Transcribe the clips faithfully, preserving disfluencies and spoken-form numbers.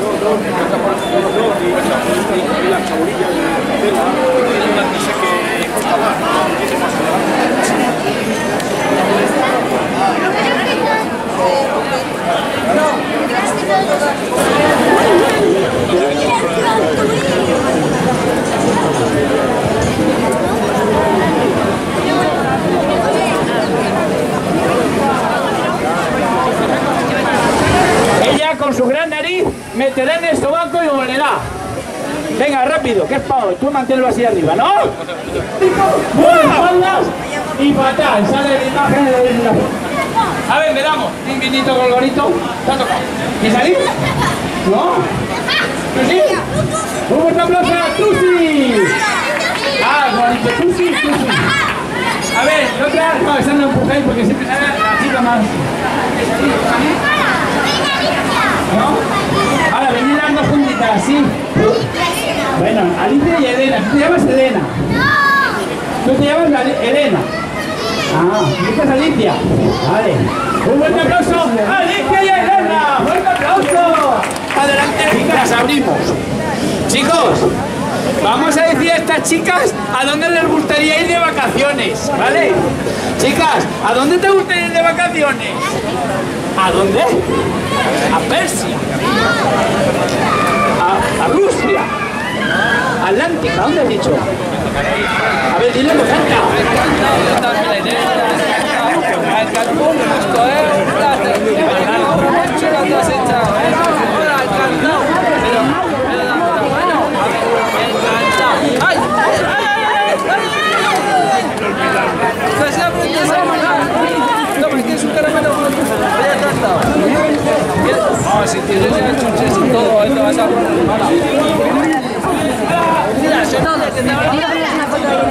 Ella con su gran nariz meterá en el sobaco y olerá. Venga, rápido, que es pavo. Tú manténlo así arriba, ¿no? ¡Espaldas! Y fatal, sale la imagen de la... A ver, le damos un vinito con gorito. ¿Te ha tocado? ¿Quieres salir? ¿No? ¿Tusi? ¡Un fuerte aplauso a Tusi! Ah, gorito, Tusi, Tusi. A ver, la otra... No, esa no empujáis porque siempre sale la chica más... ¿No? Ahora, venid las dos juntitas, así. Bueno, Alicia y Elena. ¿Tú te llamas Elena? No. ¿Tú te llamas Elena? Ah, ¿esta es Alicia? Vale. Un fuerte aplauso a Alicia y Elena. ¡Fuerte aplauso! Adelante, chicas, abrimos. Chicos, vamos a decir a estas chicas a dónde les gustaría ir de vacaciones, ¿vale? Chicas, ¿a dónde te gustaría ir de vacaciones? ¿A dónde? A Persia. A, a Rusia. Atlántica, ¿dónde has dicho? A ver, dile lo canta. No, si tienes chuches y todo, esto vas a... Mira, yo no, que te va a mirar una foto de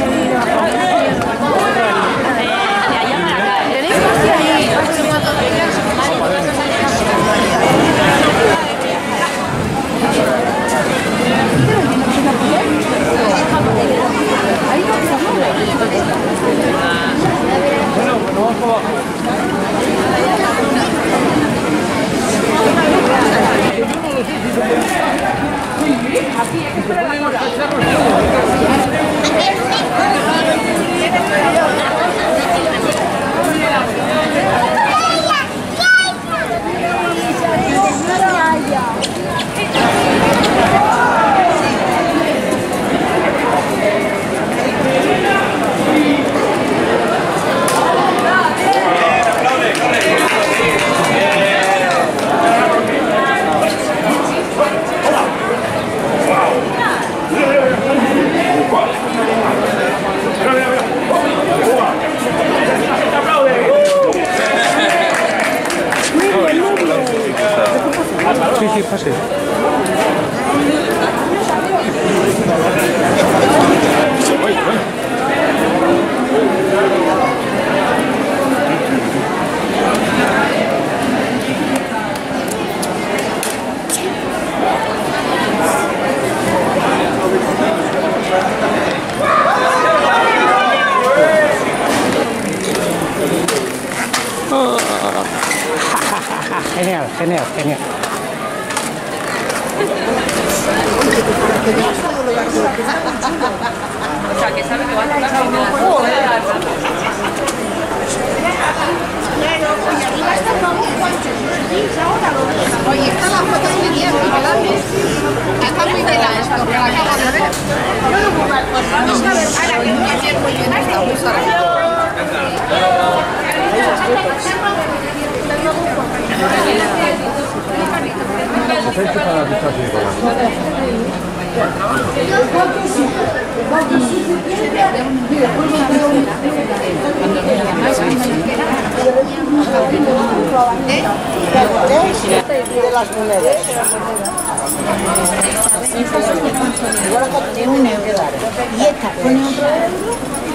Sí, sí, pase. Genial, genial, genial. O sea, que sabe que va a tocar primero. Arriba está el nuevo coche. Oye, esta la foto que tenía, está muy bien esto, pero la acabo de ver. Vamos a ver, ahora que muy bien, muy bien, está muy suave. De las monedas. Igual acá tiene un euro. Y esta pone otro euro.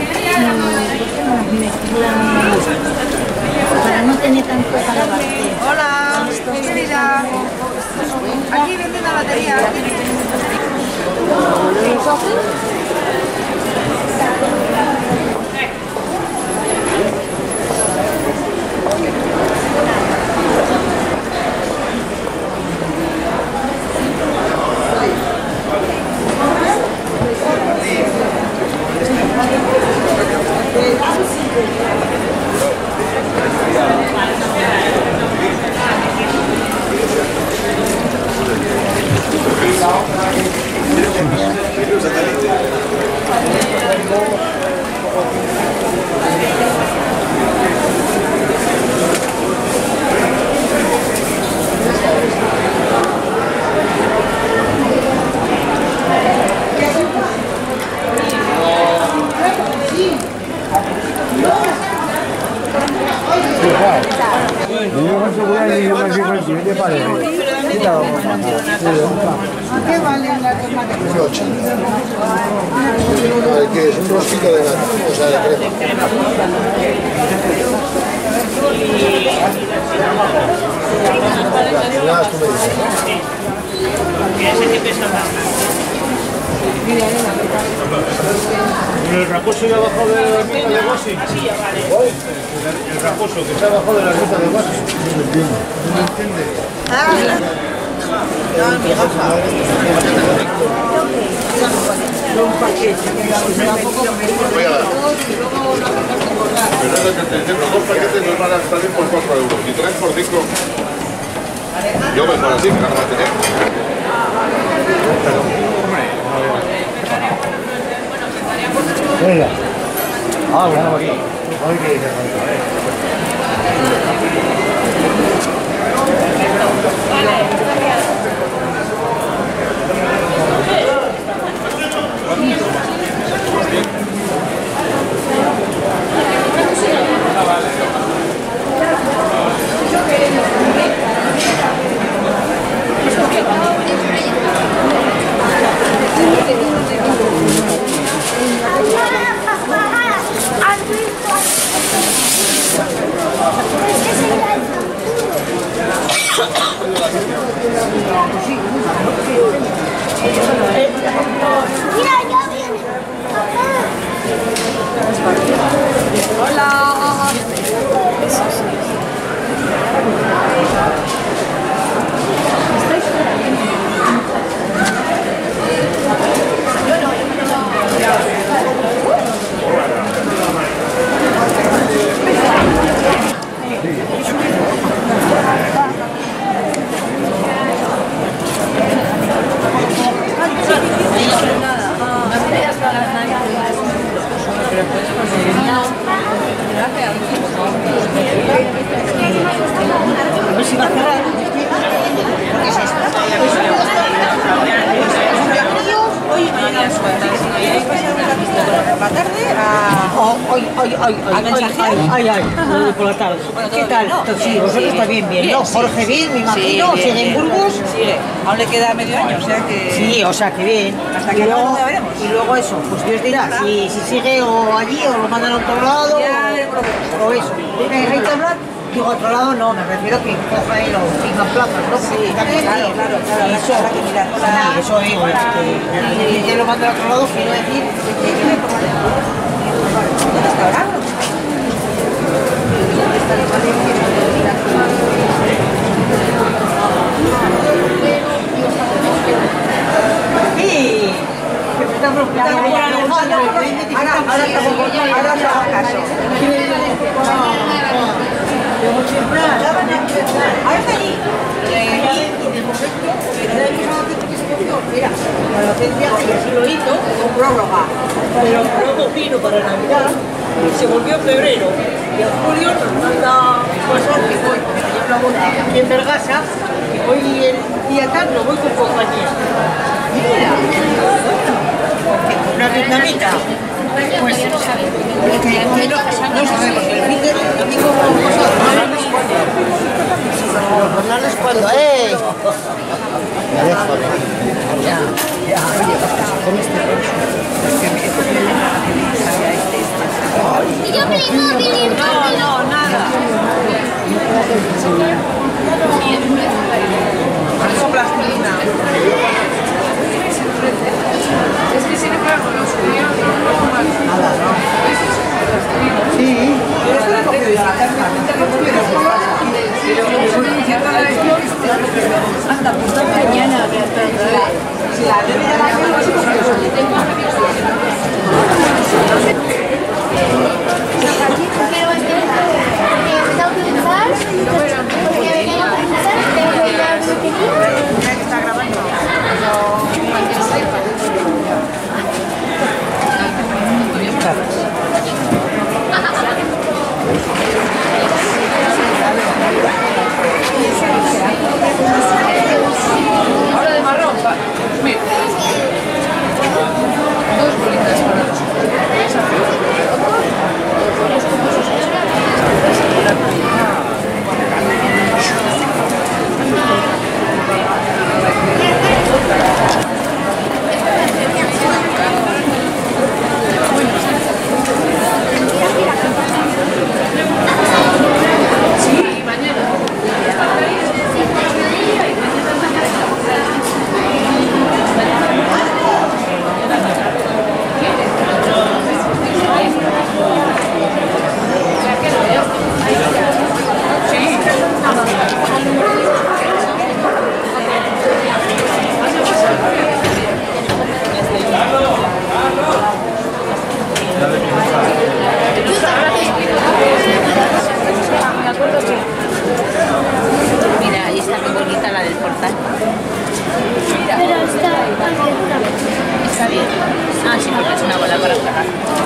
Para no tener tanto para batir. Hola, querida. Aquí venden la batería. ¿Qué valen las dos matemáticas? ocho. ¿Qué es? Un rosquito de gato, o sea, de crema. Nada, tú me dices. ¿El raposo ya bajó de la ruta de Guasi? El raposo que se ha bajado de la ruta de Guasi. No entiendo. No entiende. No, mi gafa. Un paquete. Voy a dar. Pero es lo que te entiendo. Dos paquetes nos van a salir por cuatro euros. Y tres por cinco. Yo mejor así, que no va a tener. Venga. Ah, bueno, aquí. Hoy que dice Mira, ya viene. Hola. A ver si va a cerrar. ¿Qué es esto? Hoy y mañana por la tarde a... Ay, ay, ay, ay, ay, ay, por la tarde. ¿Qué tal? Sí, vosotros también bien, ¿no? Jorge bien, me imagino, sigue en Burgos. Sigue, aún le queda medio año, o sea que... Sí, o sea que bien. Hasta que luego ya veremos. Y luego eso, pues Dios dirá, si, si sigue o allí o lo mandan a otro lado o, o eso. ¿Hay que hablar? Digo, a otro lado no, me refiero que coja él o tenga plazas, ¿no? Sí, también, claro, claro, claro, eso, habrá que mirar. sí, eso digo, que si lo manda a otro lado, quiero decir que... ¿Hasta ahora? Sí, que me está preocupando. Ahora te hago caso. Ahora está allí. Y de momento, era el mismo momento que se cogió. Mira, la docencia que así lo hizo con prórroga. Pero luego vino para Navidad y se volvió en febrero. Y en julio nos manda cosas que voy, porque me llevo la boda aquí en Vergasa, que voy el día tal, lo voy con compañía. Mira, una vietnamita. Pues que no sabemos, el fin del domingo no les cuando, ¡eh! Ya, ya, oye, con este Y yo Playmobil. No, no, nada. Eso plastilina. Es que si no fuera con los judíos, no más. Nada, ¿no? Sí. Pero es una copia de la carta. Hasta puta mañana. Si la debe de la carta, es como Pero es que me tengo que usar, porque me tengo que usar, tengo que ir a lo que quiero. está grabando. Ahora de marrón, mira. Está bien. Ah, sí, porque es una bola para sacar.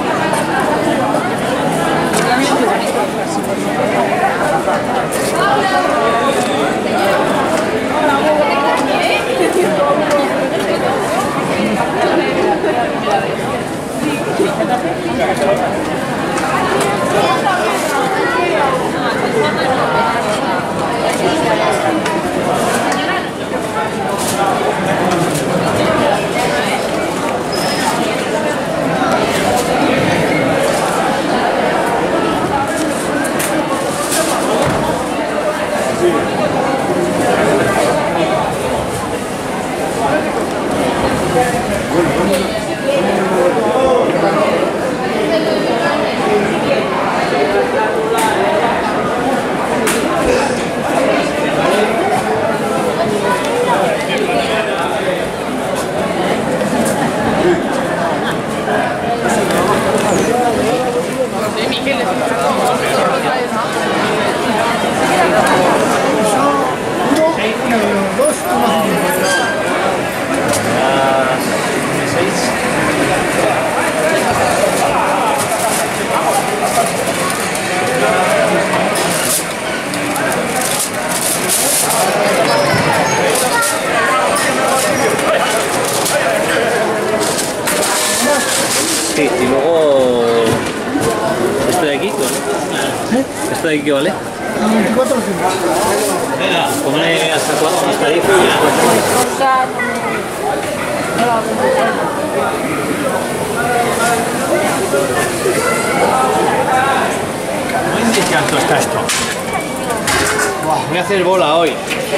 Sí, y luego esto de aquí, ¿vale? ¿Esto de aquí qué vale? veinticuatro Venga, ponle hasta cuatro, hasta diez. Muy indiscreto está esto. Buah, voy a hacer bola hoy.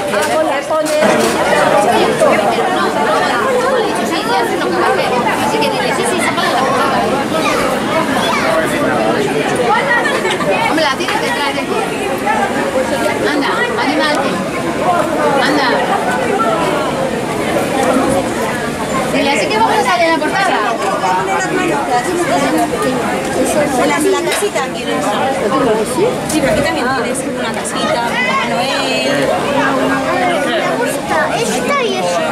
Hombre, la tienes detrás de aquí. Anda, animate. Anda. Dile así que vamos a salir en la portada. La, la casita quieres. Sí, pero aquí también tienes una casita, Papá Noel. Me gusta esta y esta.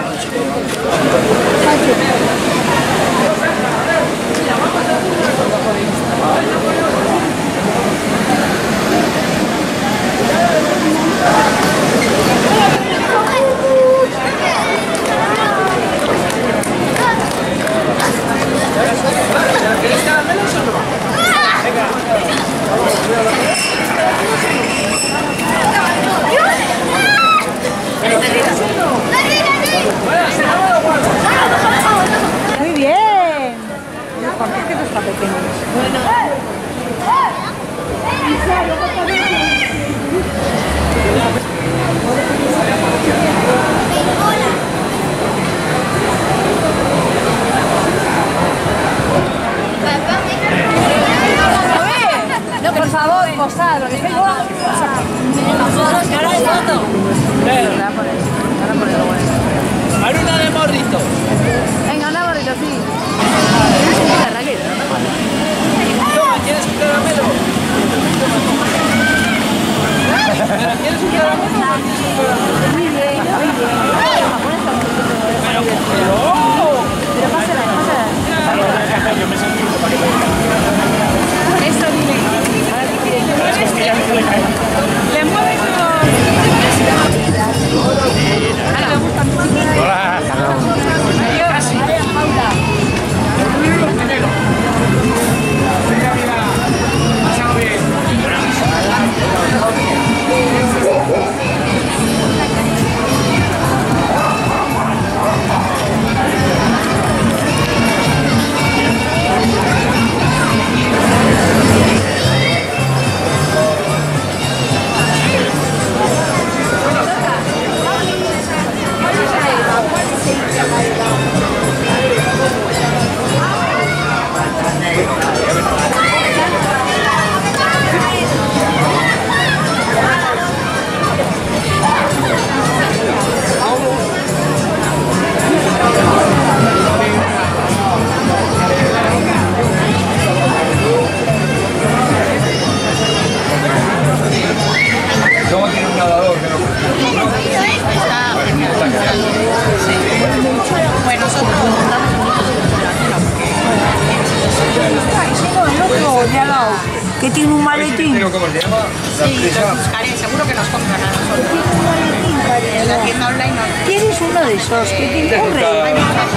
¿Quieres caramelos o no? Muy bien. ¿Por qué que está pequeño? No, por favor, posad, lo que digo. Ahora es foto. Ahora una de morrito. Venga, una gorrita, sí. Toma, ¿quieres un caramelo? ¿Quieres un caramelo? Muy bien, muy bien. Pero, pero, Pero pásala, pásala. Eso, dile. Le mueves los... Hola, hasta luego. casi. Paula. Primero. Venga, mira. Pásalo bien. Luego tiene un nadador que no... Está genial. Sí. nosotros lo compramos en muchos sitios de la zona, porque... El otro de al lado, que tiene un maletín. ¿Cómo se llama? Sí, los buscaré, seguro que nos compran a nosotros. En la tienda online no. ¿Tienes uno de esos que te corre?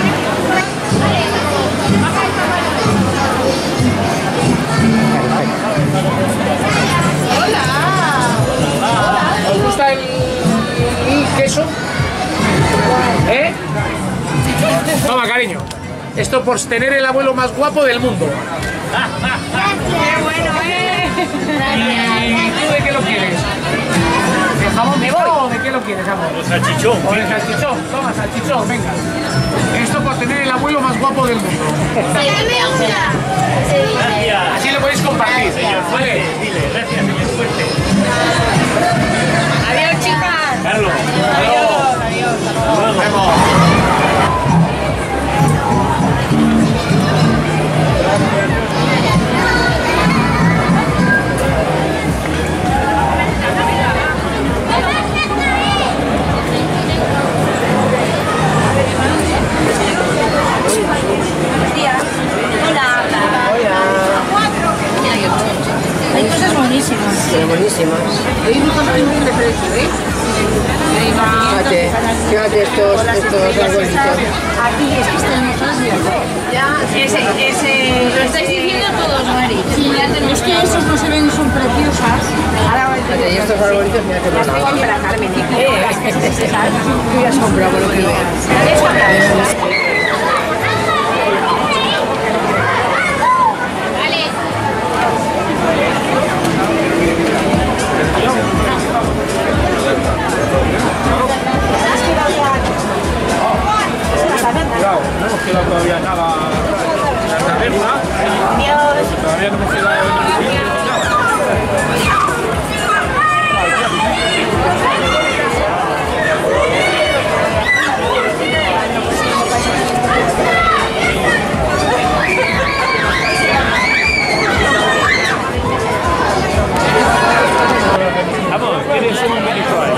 ¿Os gusta el queso? ¿Eh? Toma, cariño. Esto por tener el abuelo más guapo del mundo. ¡Qué bueno, eh! ¿Y tú de qué lo quieres? ¿De jamón de o de qué lo quieres, amor? O salchichón. O de salchichón. Toma, salchichón, venga. Esto por tener el abuelo más guapo del mundo. Así lo podéis compartir. ¿Vale? Dile, gracias, señor Fuerte. Adiós, chicas. Carlos. Adiós, adiós. Nos vemos. Hay cosas buenísimas. Sí, buenísimas. Hay unos muy bien de precio, ¿eh? Fíjate, fíjate estos, estos arbolitos. Aquí es que están mejores de Ya, ese, ese, lo estáis diciendo todos, Mari. Sí, es que esos no se ven, son preciosas. Ahora Fíjate, y estos arbolitos, mira que las tengo para Carmen. Tú ya has comprado por lo que veas. Cuidado, no hemos quedado todavía nada en la taberna. Todavía no hemos quedado en el sitio ni nada. Vamos, ¿quieres un minito ahí?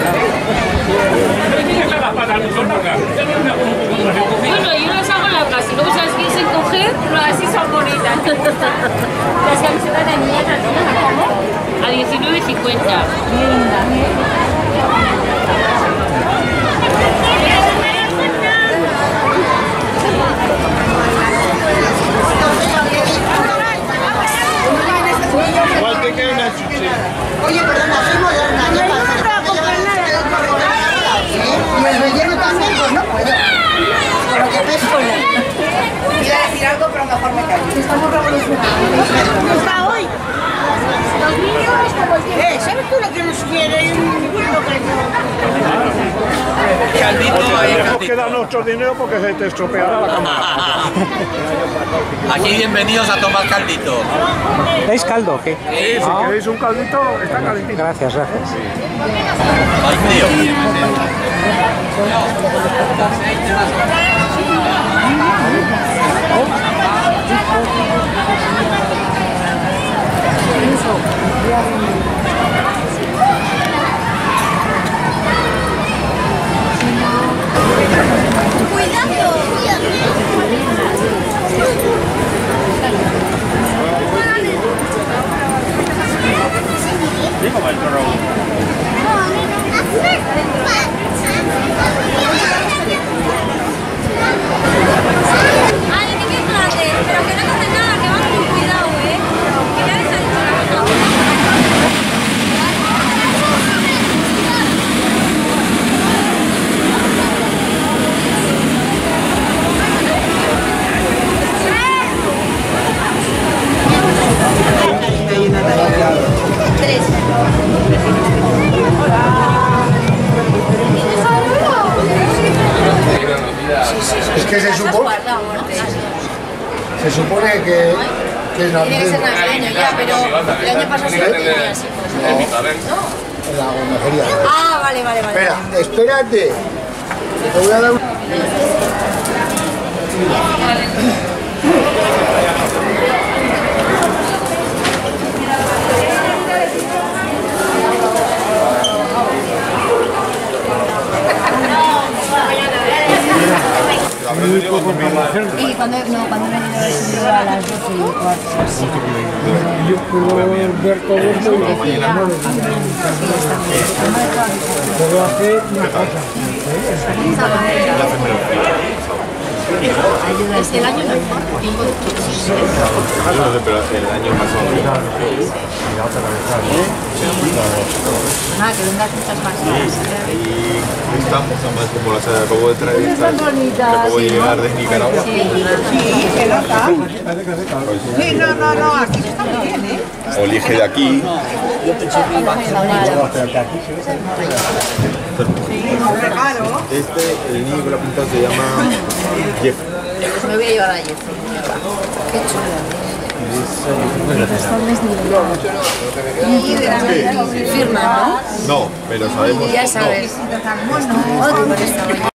¿No tienes las patas muy largas? Bueno, yo las hago largas, si luego se las quieres encoger, pero así son bonitas. Las camisetas de niñas, ¿cómo? A diecinueve cincuenta. ¿Cuál te queda una chuchera? Oye, perdona, soy moderna. No me gusta comprar nada. Y el relleno también, pues no puedo. Por lo que peso. Iba a decir algo, pero mejor me callo. Estamos revolucionando. ¿Cómo está hoy? Los niños como el tiempo. Eh, ¿sabes tú lo que nos quiere? Un libro que Tenemos que dar nuestro dinero porque se te estropeará la cámara. Aquí bienvenidos a tomar caldito. ¿Dais caldo o qué? Sí, si queréis un caldito, está calentito. Gracias, gracias. Ay, tío. Digo, el perro. Ay, qué grande, pero que no cogen nada, que van con cuidado, ¿eh? Que ya les ha dicho la cosa. Tres. Es que se supone, se supone que, que es Tiene que ser navideño. navideño ya, pero el año pasado sí lo tenía así. En la gomejería. Ah, vale, vale, vale. Espera, espérate. Te voy a dar un... Y cuando, no, cuando me he ido a las doce y cuarto. Yo puedo ver todo esto y Decía, puedo hacer una cosa. es que el año mejor. No sé, pero el año pasado. Ah, que vendas muchas más. Y estamos, además, como las acabo de traer, que acabo de llegar de Nicaragua. Sí, se nota. Sí, no, no, no, aquí está muy bien, ¿eh? Olige de aquí. Regalo. Este, el niño que lo ha pintado se llama Jeff. Me voy a llevar a Jeff. Qué chulo. Y de la firma, ¿no? No, pero sabemos. Ya sabes. Otro por esta mañana.